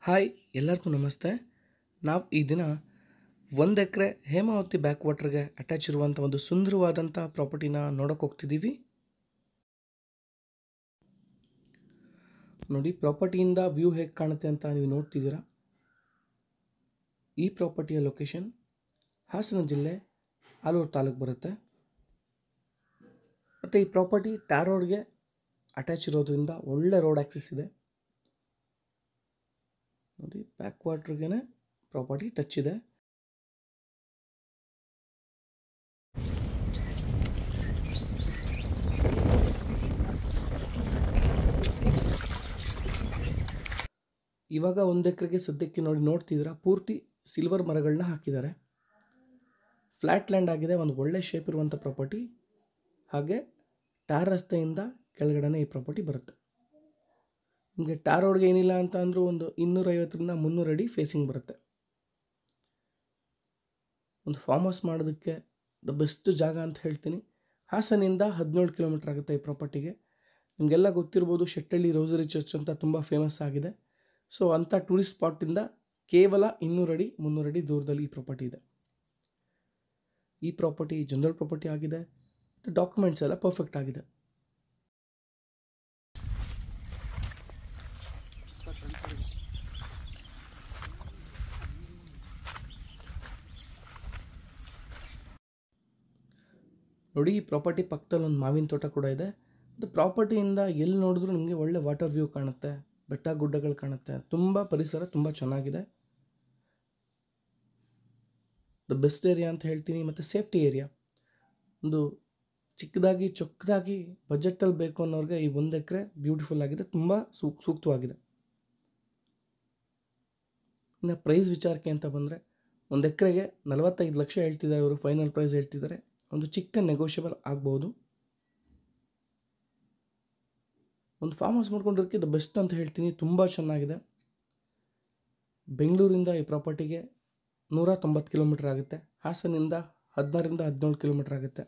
Hi ಎಲ್ಲರಿಗೂ ನಮಸ್ತೆ. ನಾವು ಈ ದಿನ 1 ಎಕರೆ ಹೇಮಾವತಿ ಬ್ಯಾಕ್ ವಾಟರ್ಗೆ ಅಟ್ಯಾಚ್ ಇರುವಂಥ ಒಂದು ಸುಂದರವಾದಂಥ ಪ್ರಾಪರ್ಟಿನ ನೋಡೋಕೆ ಹೋಗ್ತಿದ್ದೀವಿ. ನೋಡಿ, ಪ್ರಾಪರ್ಟಿಯಿಂದ ವ್ಯೂ ಹೇಗೆ ಕಾಣುತ್ತೆ ಅಂತ ನೀವು ನೋಡ್ತಿದ್ದೀರಾ. ಈ ಪ್ರಾಪರ್ಟಿಯ ಲೊಕೇಶನ್ ಹಾಸನ ಜಿಲ್ಲೆ ಆಲೂರು ತಾಲೂಕು ಬರುತ್ತೆ. ಮತ್ತು ಈ ಪ್ರಾಪರ್ಟಿ ಟಾರ್ ರೋಡ್ಗೆ ಅಟ್ಯಾಚ್ ಇರೋದ್ರಿಂದ ಒಳ್ಳೆ ರೋಡ್ ಆಕ್ಸೆಸ್ ಇದೆ. ನೋಡಿ, ಬ್ಯಾಕ್ ವಾಟರ್ಗೆ ಪ್ರಾಪರ್ಟಿ ಟಚ್ ಇದೆ. ಇವಾಗ 1 ಎಕರೆಗೆ ಸದ್ಯಕ್ಕೆ ನೋಡ್ತಿದ್ದೀರಾ, ಪೂರ್ತಿ ಸಿಲ್ವರ್ ಮರಗಳನ್ನ ಹಾಕಿದ್ದಾರೆ. ಫ್ಲ್ಯಾಟ್ ಲ್ಯಾಂಡ್ ಆಗಿದೆ, ಒಂದು ಒಳ್ಳೆ ಶೇಪ್ ಇರುವಂಥ ಪ್ರಾಪರ್ಟಿ. ಹಾಗೆ ಟಾರ್ ರಸ್ತೆಯಿಂದ ಕೆಳಗಡೆ ಈ ಪ್ರಾಪರ್ಟಿ ಬರುತ್ತೆ. ನಿಮಗೆ ಟಾರ್ ರೋಡ್ಗೆ ಏನಿಲ್ಲ ಅಂತ ಅಂದರೂ ಒಂದು 250ರಿಂದ 300 ಅಡಿ ಫೇಸಿಂಗ್ ಬರುತ್ತೆ. ಒಂದು ಫಾರ್ಮ್ ಹೌಸ್ ಮಾಡೋದಕ್ಕೆ ದ ಬೆಸ್ಟ್ ಜಾಗ ಅಂತ ಹೇಳ್ತೀನಿ. ಹಾಸನಿಂದ 17 ಕಿಲೋಮೀಟರ್ ಆಗುತ್ತೆ ಈ ಪ್ರಾಪರ್ಟಿಗೆ. ನಿಮಗೆಲ್ಲ ಗೊತ್ತಿರ್ಬೋದು, ಶೆಟ್ಟಳ್ಳಿ ರೋಸರಿ ಚರ್ಚ್ ಅಂತ ತುಂಬ ಫೇಮಸ್ ಆಗಿದೆ. ಸೊ ಅಂಥ ಟೂರಿಸ್ಟ್ ಸ್ಪಾಟಿಂದ ಕೇವಲ 200 ಅಡಿ 300 ಅಡಿ ದೂರದಲ್ಲಿ ಈ ಪ್ರಾಪರ್ಟಿ ಇದೆ. ಈ ಪ್ರಾಪರ್ಟಿ ಜನರಲ್ ಪ್ರಾಪರ್ಟಿ ಆಗಿದೆ. ಡಾಕ್ಯುಮೆಂಟ್ಸ್ ಎಲ್ಲ ಪರ್ಫೆಕ್ಟ್ ಆಗಿದೆ. ನೋಡಿ, ಈ ಪ್ರಾಪರ್ಟಿ ಪಕ್ಕದಲ್ಲಿ ಒಂದು ಮಾವಿನ ತೋಟ ಕೂಡ ಇದೆ. ಅದು ಪ್ರಾಪರ್ಟಿಯಿಂದ ಎಲ್ಲಿ ನೋಡಿದ್ರೂ ನಿಮಗೆ ಒಳ್ಳೆ ವಾಟರ್ ವ್ಯೂ ಕಾಣುತ್ತೆ, ಬೆಟ್ಟ ಗುಡ್ಡಗಳು ಕಾಣುತ್ತೆ. ತುಂಬ ಪರಿಸರ ತುಂಬ ಚೆನ್ನಾಗಿದೆ. ದ ಬೆಸ್ಟ್ ಏರಿಯಾ ಅಂತ ಹೇಳ್ತೀನಿ. ಮತ್ತು ಸೇಫ್ಟಿ ಏರಿಯಾ, ಒಂದು ಚಿಕ್ಕದಾಗಿ ಚೊಕ್ಕದಾಗಿ ಬಜೆಟಲ್ಲಿ ಬೇಕು ಅನ್ನೋರಿಗೆ ಈ 1 ಎಕರೆ ಬ್ಯೂಟಿಫುಲ್ ಆಗಿದೆ, ತುಂಬ ಸೂಕ್ತವಾಗಿದೆ. ಇನ್ನು ಪ್ರೈಸ್ ವಿಚಾರಕ್ಕೆ ಅಂತ ಬಂದರೆ 1 ಎಕರೆಗೆ 45 ಲಕ್ಷ ಹೇಳ್ತಿದ್ದಾರೆ ಅವರು, ಫೈನಲ್ ಪ್ರೈಸ್ ಹೇಳ್ತಿದ್ದಾರೆ. ಒಂದು ಚಿಕ್ಕ ನೆಗೋಷಿಯಬಲ್ ಆಗ್ಬೋದು. ಒಂದು ಫಾರ್ಮ್ ಹೌಸ್ ಮಾಡ್ಕೊಂಡಿರೋಕ್ಕೆ ದ ಬೆಸ್ಟ್ ಅಂತ ಹೇಳ್ತೀನಿ. ತುಂಬ ಚೆನ್ನಾಗಿದೆ. ಬೆಂಗಳೂರಿಂದ ಈ ಪ್ರಾಪರ್ಟಿಗೆ 190 ಕಿಲೋಮೀಟರ್ ಆಗುತ್ತೆ. ಹಾಸನಿಂದ 16ರಿಂದ 17 ಕಿಲೋಮೀಟರ್ ಆಗುತ್ತೆ.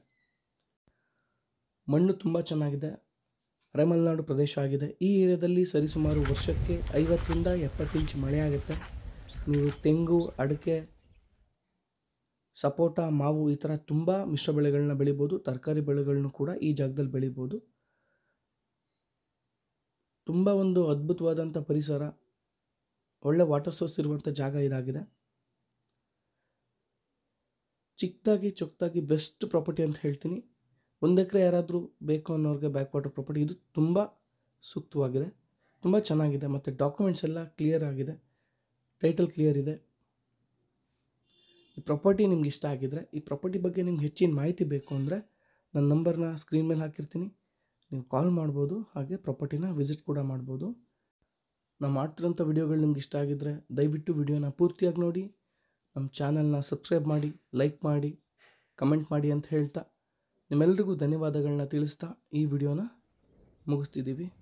ಮಣ್ಣು ತುಂಬ ಚೆನ್ನಾಗಿದೆ. ಅರೆಮಲೆನಾಡು ಪ್ರದೇಶ ಆಗಿದೆ. ಈ ಏರಿಯಾದಲ್ಲಿ ಸರಿಸುಮಾರು ವರ್ಷಕ್ಕೆ 50ರಿಂದ 70 ಇಂಚ್ ಮಳೆ ಆಗುತ್ತೆ. ನೀವು ತೆಂಗು, ಅಡಿಕೆ, ಸಪೋಟ, ಮಾವು ಈ ಥರ ತುಂಬ ಮಿಶ್ರ ಬೆಳೆಗಳನ್ನ ಬೆಳಿಬೋದು. ತರಕಾರಿ ಬೆಳೆಗಳನ್ನು ಕೂಡ ಈ ಜಾಗದಲ್ಲಿ ಬೆಳಿಬೋದು. ತುಂಬ ಒಂದು ಅದ್ಭುತವಾದಂಥ ಪರಿಸರ, ಒಳ್ಳೆ ವಾಟರ್ ಸೋರ್ಸ್ ಇರುವಂಥ ಜಾಗ ಇದಾಗಿದೆ. ಚಿಕ್ಕದಾಗಿ ಚೊಕ್ಕದಾಗಿ ಬೆಸ್ಟ್ ಪ್ರಾಪರ್ಟಿ ಅಂತ ಹೇಳ್ತೀನಿ. 1 ಎಕರೆ ಯಾರಾದರೂ ಬೇಕು ಅನ್ನೋರಿಗೆ ಬ್ಯಾಕ್ ವಾಟರ್ ಪ್ರಾಪರ್ಟಿ ಇದು ತುಂಬ ಸೂಕ್ತವಾಗಿದೆ, ತುಂಬ ಚೆನ್ನಾಗಿದೆ. ಮತ್ತು ಡಾಕ್ಯುಮೆಂಟ್ಸ್ ಎಲ್ಲ ಕ್ಲಿಯರ್ ಆಗಿದೆ, ಟೈಟಲ್ ಕ್ಲಿಯರ್ ಇದೆ. ಈ ಪ್ರಾಪರ್ಟಿ ನಿಮ್ಗೆ ಇಷ್ಟ ಆಗಿದ್ರೆ, ಈ ಪ್ರಾಪರ್ಟಿ ಬಗ್ಗೆ ನಿಮ್ಗೆ ಹೆಚ್ಚಿನ ಮಾಹಿತಿ ಬೇಕು ಅಂದರೆ ನನ್ನ ನಂಬರ್ನ ಸ್ಕ್ರೀನ್ ಮೇಲೆ ಹಾಕಿರ್ತೀನಿ, ನೀವು ಕಾಲ್ ಮಾಡ್ಬೋದು. ಹಾಗೆ ಪ್ರಾಪರ್ಟಿನ ವಿಸಿಟ್ ಕೂಡ ಮಾಡ್ಬೋದು. ನಾವು ಮಾಡ್ತಿರೋಂಥ ವಿಡಿಯೋಗಳು ನಿಮ್ಗೆ ಇಷ್ಟ ಆಗಿದ್ದರೆ ದಯವಿಟ್ಟು ವಿಡಿಯೋನ ಪೂರ್ತಿಯಾಗಿ ನೋಡಿ, ನಮ್ಮ ಚಾನಲ್ನ ಸಬ್ಸ್ಕ್ರೈಬ್ ಮಾಡಿ, ಲೈಕ್ ಮಾಡಿ, ಕಮೆಂಟ್ ಮಾಡಿ ಅಂತ ಹೇಳ್ತಾ ನಿಮ್ಮೆಲ್ಲರಿಗೂ ಧನ್ಯವಾದಗಳನ್ನ ತಿಳಿಸ್ತಾ ಈ ವಿಡಿಯೋನ ಮುಗಿಸ್ತಿದ್ದೀವಿ.